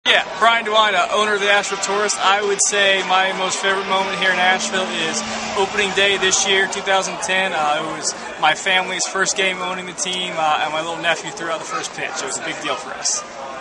Yeah, Brian DeWine, owner of the Asheville Tourist. I would say my most favorite moment here in Asheville is opening day this year, 2010. It was my family's first game owning the team, and my little nephew threw out the first pitch. It was a big deal for us.